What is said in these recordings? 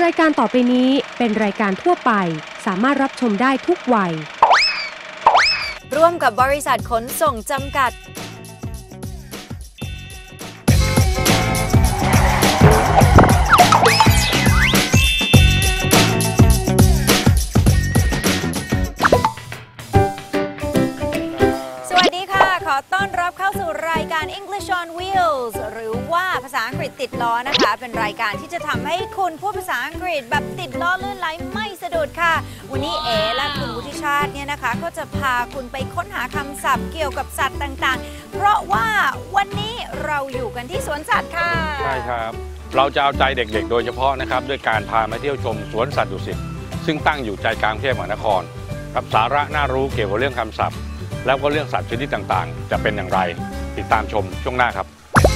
ายการต่อไปนี้เป็นรายการทั่วไปสามารถรับชมได้ทุกวัยร่วมกับบริษัทขนส่งจำกัดขอต้อนรับเข้าสู่รายการ English on Wheels หรือว่าภาษาอังกฤษติดล้อนะคะเป็นรายการที่จะทำให้คุณพูดภาษาอังกฤษแบบติดล้อลื่นไหลไม่สะดุดค่ะวันนี้และคุณวุฒิชาติเนี่ยนะคะก็จะพาคุณไปค้นหาคำศัพท์เกี่ยวกับสัตว์ต่างๆเพราะว่าวันนี้เราอยู่กันที่สวนสัตว์ค่ะใช่ครับเราจะเอาใจเด็กๆโดยเฉพาะนะครับด้วยการพามาเที่ยวชมสวนสัตว์ดุสิตซึ่งตั้งอยู่ใจกลางกรุงเทพมหานครกับสาระน่ารู้เกี่ยวกับเรื่องคำศัพท์แล้วก็เรื่องสัตว์ชนิดต่างๆจะเป็นอย่างไรติดตามชมช่วงหน้าครับ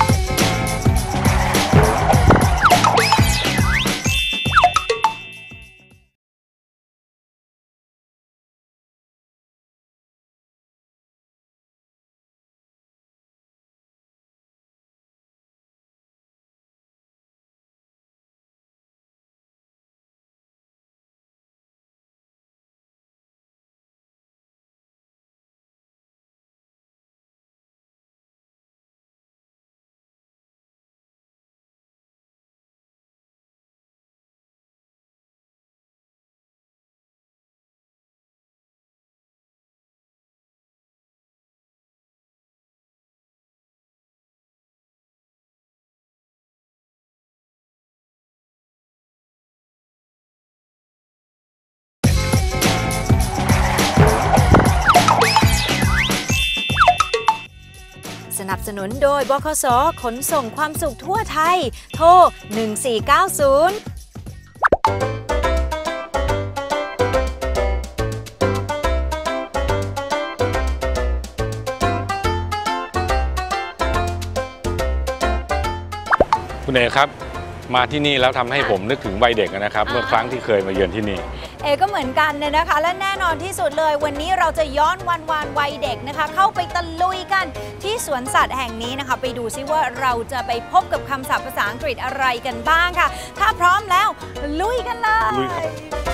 สนับสนุนโดยบขส.ขนส่งความสุขทั่วไทยโทร1490 คุณเอครับมาที่นี่แล้วทำให้ผมนึกถึงวัยเด็กนะครับเมื่อครั้งที่เคยมาเยือนที่นี่ก็เหมือนกันเลยนะคะและแน่นอนที่สุดเลยวันนี้เราจะย้อนวันวัยเด็กนะคะเข้าไปตะลุยกันที่สวนสัตว์แห่งนี้นะคะไปดูซิว่าเราจะไปพบกับคำศัพท์ภาษาอังกฤษอะไรกันบ้างค่ะถ้าพร้อมแล้วลุยกันเลย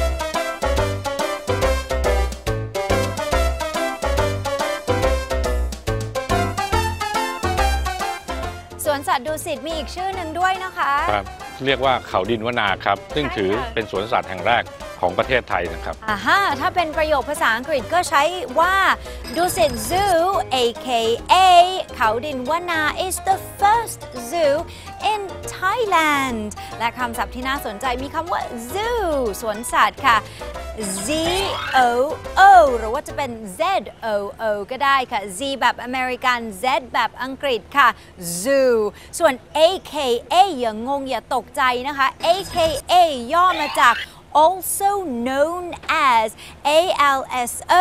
สวนสัตว์ดุสิตมีอีกชื่อหนึ่งด้วยนะคะครับเรียกว่าเขาดินวนาครับซึ่งถือเป็นสวนสัตว์แห่งแรกของประเทศไทยนะครับถ้าเป็นประโยคภาษาอังกฤษก็ใช้ว่า Dusit Zoo aka เขาดินวนา is the first zoo in Thailand และคำศัพท์ที่น่าสนใจมีคำว่า zoo สวนสัตว์ค่ะ Z-O-O หรือว่าจะเป็น Z-O-O ก็ได้ค่ะ Z แบบอเมริกัน Z แบบอังกฤษค่ะ zoo ส่วน aka อย่างงงอย่าตกใจนะคะ aka ย่อมาจากalso known as ALSO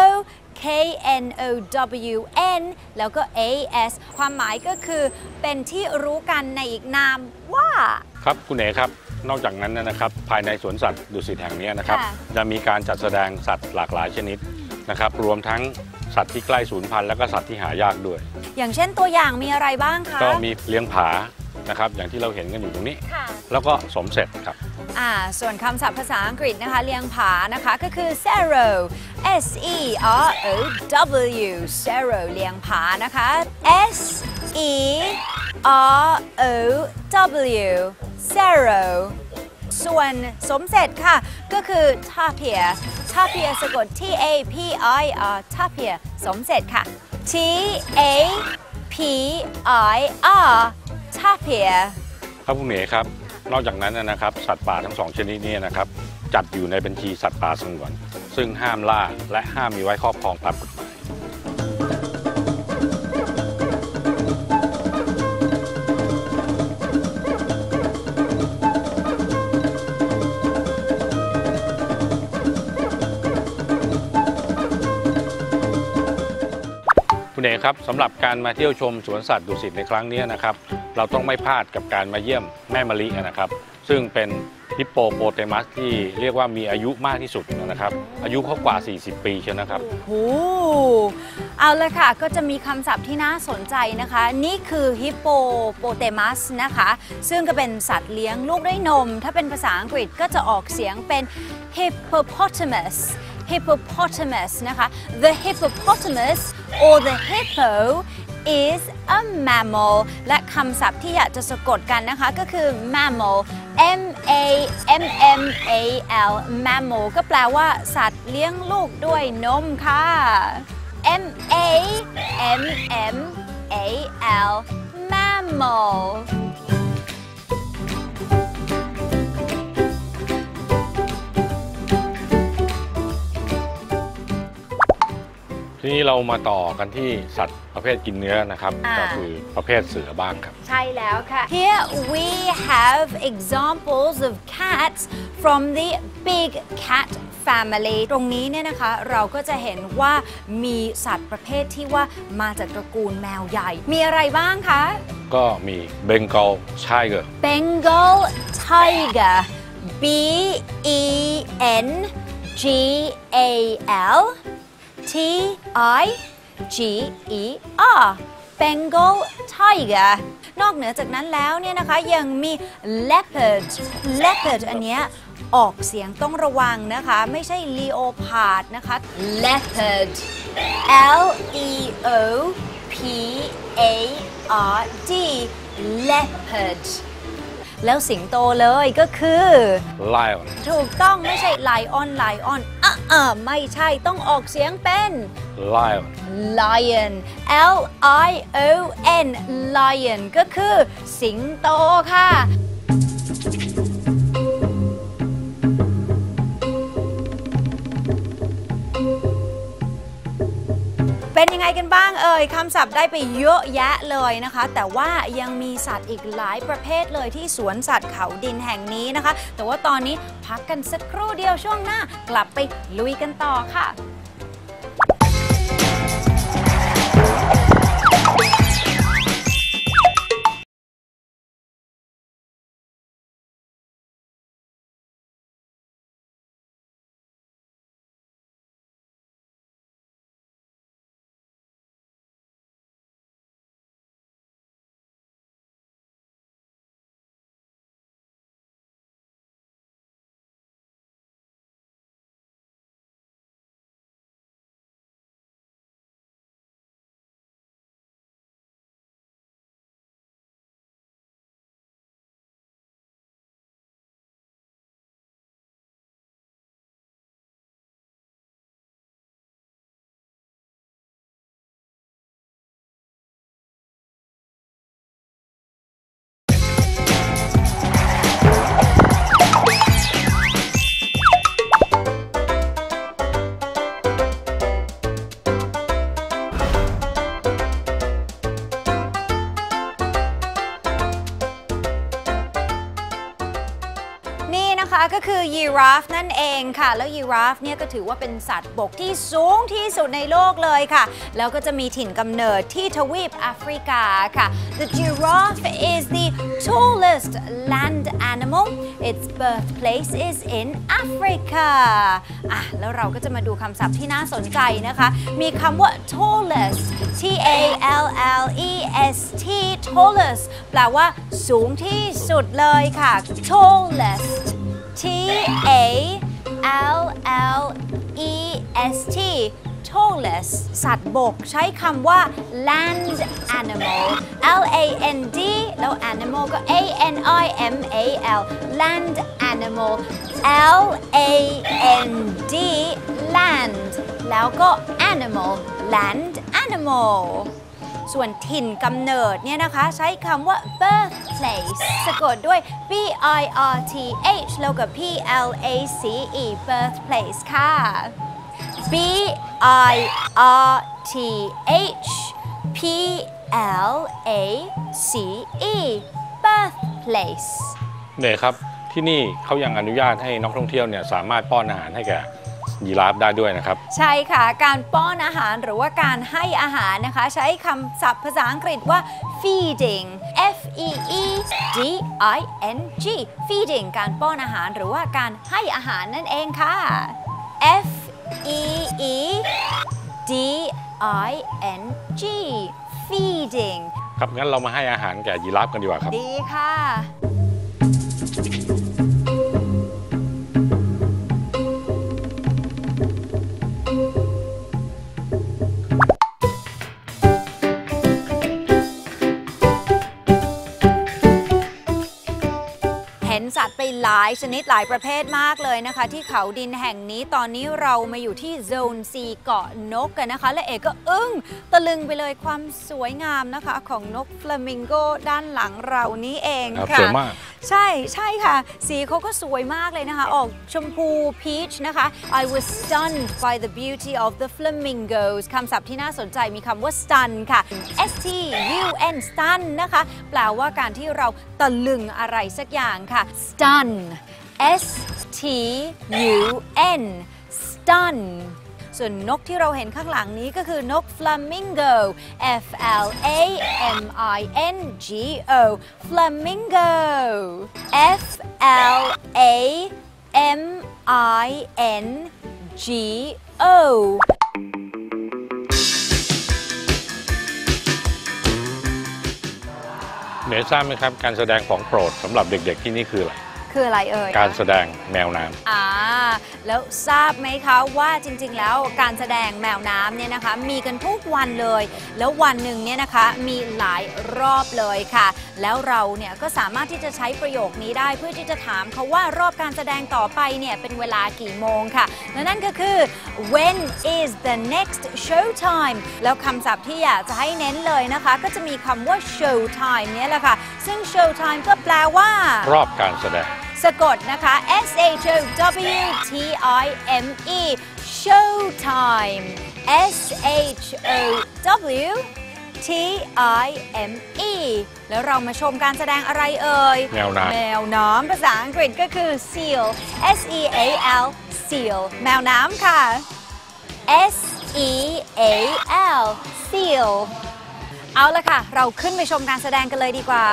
KNOWN แล้วก็ AS ความหมายก็คือเป็นที่รู้กันในอีกนามว่าครับคุณเอ๋ครับนอกจากนั้นนะครับภายในสวนสัตว์ดุสิตแห่งนี้นะครับจะมีการจัดแสดงสัตว์หลากหลายชนิดนะครับรวมทั้งสัตว์ที่ใกล้สูญพันธุ์และก็สัตว์ที่หายากด้วยอย่างเช่นตัวอย่างมีอะไรบ้างคะก็มีเลี้ยงผานะครับอย่างที่เราเห็นกันอยู่ตรงนี้แล้วก็สมเสร็จครับส่วนคำศัพท์ภาษาอังกฤษนะคะเลี้ยงผานะคะก็คือ Sero S-E-R-O-W Sero เลี้ยงผานะคะ S-E-R-O-W Sero ส่วนสมเสร็จค่ะก็คือ Tapir Tapir สะกด T-A-P-I-R Tapir สมเสร็จค่ะ T-A-P-I-R Tapir ครับคุณเมย์ครับนอกจากนั้นนะครับสัตว์ป่าทั้งสองชนิดนี้นะครับจัดอยู่ในบัญชีสัตว์ป่าสงวนซึ่งห้ามล่าและห้ามมีไว้ครอบครองตามกฎหมายคุณเอกครับสำหรับการมาเที่ยวชมสวนสัตว์ดุสิตในครั้งนี้นะครับเราต้องไม่พลาดกับการมาเยี่ยมแม่มะลินะครับซึ่งเป็นฮิปโปโปเตมัสที่เรียกว่ามีอายุมากที่สุดนะครับอายุเขากว่า40 ปีเชียวนะครับโอ้เอาละค่ะก็จะมีคำศัพท์ที่น่าสนใจนะคะนี่คือฮิปโปโปเตมัสนะคะซึ่งก็เป็นสัตว์เลี้ยงลูกด้วยนมถ้าเป็นภาษาอังกฤษก็จะออกเสียงเป็น hippopotamus hippopotamus นะคะ the hippopotamus or the hippo is a mammal และคำศัพท์ที่อยากจะสะกดกันนะคะก็คือ mammal M A M M A L mammal ก็แปลว่าสัตว์เลี้ยงลูกด้วยนมค่ะ M A M M A L mammal ทีนี้เรามาต่อกันที่สัตว์ประเภทกินเนื้อนะครับก็คือประเภทเสือบ้างครับใช่แล้วค่ะ Here we have examples of cats from the big cat family ตรงนี้เนี่ยนะคะเราก็จะเห็นว่ามีสัตว์ประเภทที่ว่ามาจากตระกูลแมวใหญ่มีอะไรบ้างคะก็มี Bengal Tiger Bengal Tiger B E N G A L T I G E R Bengal Tiger นอกเหนือจากนั้นแล้วเนี่ยนะคะยังมี leopard อันเนี้ยออกเสียงต้องระวังนะคะไม่ใช่ leopard นะคะ leopard L E O P A R D leopard แล้วสิงโตเลยก็คือ Lion ถูกต้องไม่ใช่ lion ไม่ใช่ต้องออกเสียงเป็น Lion L I O N lion ก็คือสิงโตค่ะเป็นยังไงกันบ้างคำศัพท์ได้ไปเยอะแยะเลยนะคะแต่ว่ายังมีสัตว์อีกหลายประเภทเลยที่สวนสัตว์เขาดินแห่งนี้นะคะแต่ว่าตอนนี้พักกันสักครู่เดียวช่วงหน้ากลับไปลุยกันต่อค่ะก็คือยีราฟนั่นเองค่ะแล้วยีราฟเนี่ยก็ถือว่าเป็นสัตว์บกที่สูงที่สุดในโลกเลยค่ะแล้วก็จะมีถิ่นกำเนิดที่ทวีปแอฟริกาค่ะ The giraffe is the tallest land animal. Its birthplace is in Africa. แล้วเราก็จะมาดูคำศัพท์ที่น่าสนใจนะคะมีคำว่า tallest T A L L E S T tallest แปลว่าสูงที่สุดเลยค่ะ tallest T A L L E S T tallest สัตว์บกใช้คำว่า land animal L A N D แล้ว animal ก็ A N I M A L land animal L A N D land แล้วก็ animal land animal ส่วนถิ่นกำเนิดเนี่ยนะคะใช้คำว่า birthplace สะกดด้วย B I R T H แล้วก็ P L A C E birthplace ค่ะ B I R T H P L A C E birthplace เนี่ยครับที่นี่เขายังอนุญาตให้นักท่องเที่ยวเนี่ยสามารถป้อนอาหารให้แก่ยีราฟได้ด้วยนะครับใช่ค่ะการป้อนอาหารหรือว่าการให้อาหารนะคะใช้คำศัพท์ภาษาอังกฤษว่า feeding F E E D I N G feeding การป้อนอาหารหรือว่าการให้อาหารนั่นเองค่ะ F E E D I N G feeding ครับงั้นเรามาให้อาหารแก่ยีราฟกันดีกว่าครับดีค่ะเห็นสัตว์ไปหลายชนิดหลายประเภทมากเลยนะคะที่เขาดินแห่งนี้ตอนนี้เรามาอยู่ที่โซน C เกาะนกกันนะคะและเอกก็อึ้งตะลึงไปเลยความสวยงามนะคะของนกฟลามิงโกด้านหลังเรานี้เองค่ะสวยมากใช่ค่ะสีเขาก็สวยมากเลยนะคะออกชมพูพีชนะคะ I was stunned by the beauty of the flamingos คำศัพท์ที่น่าสนใจมีคำว่า stun ค่ะ S T U N stun นะคะแปลว่าการที่เราตะลึงอะไรสักอย่างค่ะ stun S T U N stun ส่วนนกที่เราเห็นข้างหลังนี้ก็คือนก flamingo F L A M I N G O flamingo F L A M I N G O เดี๋ยวทราบไหมครับการแสดงของโปรดสำหรับเด็กๆที่นี่คืออะไรคืออะไรเอ่ยการแสดงแมวน้ำแล้วทราบไหมคะว่าจริงๆแล้วการแสดงแมวน้ำเนี่ยนะคะมีกันทุกวันเลยแล้ววันหนึ่งเนี่ยนะคะมีหลายรอบเลยค่ะแล้วเราเนี่ยก็สามารถที่จะใช้ประโยคนี้ได้เพื่อที่จะถามเขาว่ารอบการแสดงต่อไปเนี่ยเป็นเวลากี่โมงค่ะและนั่นก็คือ when is the next show time แล้วคำศัพท์ที่อยากจะให้เน้นเลยนะคะก็จะมีคำว่า show time เนี่ยแหละค่ะซึ่ง show time ก็แปลว่ารอบการแสดงสะกดนะคะ S H O W T I M E Showtime S H O W T I M E แล้วเรามาชมการแสดงอะไรเอ่ยแมวน้ำภาษาอังกฤษก็คือ seal S E A L seal แมวน้ำค่ะ S E A L seal เอาละค่ะเราขึ้นไปชมการแสดงกันเลยดีกว่า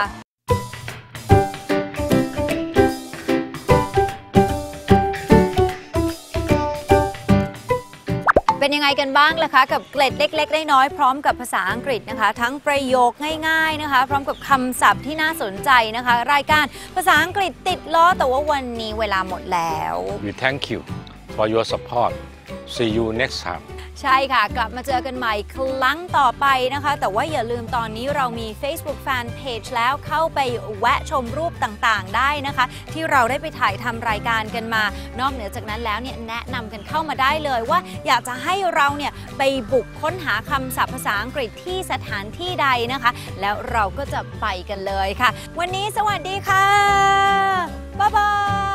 เป็นยังไงกันบ้างล่ะคะกับเกร็ดเล็กๆน้อยๆพร้อมกับภาษาอังกฤษนะคะทั้งประโยคง่ายๆนะคะพร้อมกับคำศัพท์ที่น่าสนใจนะคะรายการภาษาอังกฤษติดล้อแต่ว่าวันนี้เวลาหมดแล้ว We thank you for your support see you next time ใช่ค่ะกลับมาเจอกันใหม่ครั้งต่อไปนะคะแต่ว่าอย่าลืมตอนนี้เรามี Facebook Fan Page แล้วเข้าไปแวะชมรูปต่างๆได้นะคะที่เราได้ไปถ่ายทำรายการกันมานอกเหนือจากนั้นแล้วเนี่ยแนะนำกันเข้ามาได้เลยว่าอยากจะให้เราเนี่ยไปบุกค้นหาคำศัพท์ภาษาอังกฤษที่สถานที่ใดนะคะแล้วเราก็จะไปกันเลยค่ะวันนี้สวัสดีค่ะบ๊ายบาย